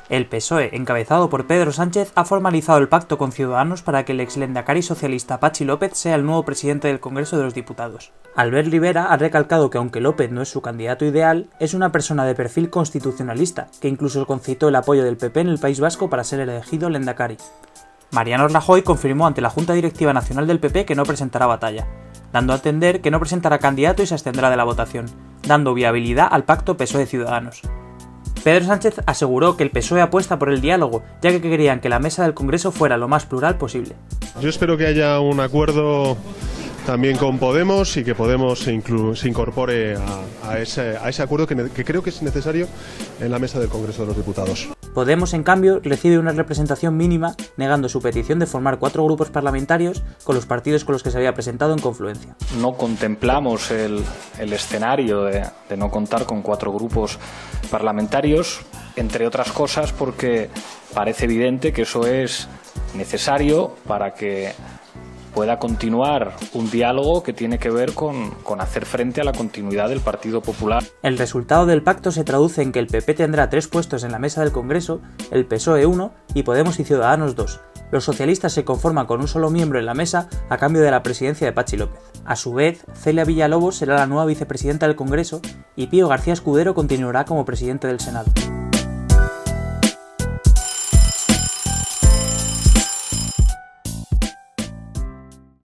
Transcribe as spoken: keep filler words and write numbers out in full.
El P S O E, encabezado por Pedro Sánchez, ha formalizado el pacto con Ciudadanos para que el ex lehendakari socialista Patxi López sea el nuevo presidente del Congreso de los Diputados. Albert Rivera ha recalcado que aunque López no es su candidato ideal, es una persona de perfil constitucionalista, que incluso concitó el apoyo del P P en el País Vasco para ser elegido lehendakari. Mariano Rajoy confirmó ante la Junta Directiva Nacional del P P que no presentará batalla, dando a entender que no presentará candidato y se abstendrá de la votación, dando viabilidad al pacto P S O E-Ciudadanos. Pedro Sánchez aseguró que el P S O E apuesta por el diálogo, ya que querían que la mesa del Congreso fuera lo más plural posible. Yo espero que haya un acuerdo también con Podemos y que Podemos se, se incorpore a, a, ese, a ese acuerdo que, que creo que es necesario en la mesa del Congreso de los Diputados. Podemos, en cambio, recibe una representación mínima, negando su petición de formar cuatro grupos parlamentarios con los partidos con los que se había presentado en confluencia. No contemplamos el, el escenario de, de no contar con cuatro grupos parlamentarios, entre otras cosas porque parece evidente que eso es necesario para que pueda continuar un diálogo que tiene que ver con, con hacer frente a la continuidad del Partido Popular. El resultado del pacto se traduce en que el P P tendrá tres puestos en la mesa del Congreso, el P S O E uno y Podemos y Ciudadanos dos. Los socialistas se conforman con un solo miembro en la mesa a cambio de la presidencia de Patxi López. A su vez, Celia Villalobos será la nueva vicepresidenta del Congreso y Pío García Escudero continuará como presidente del Senado.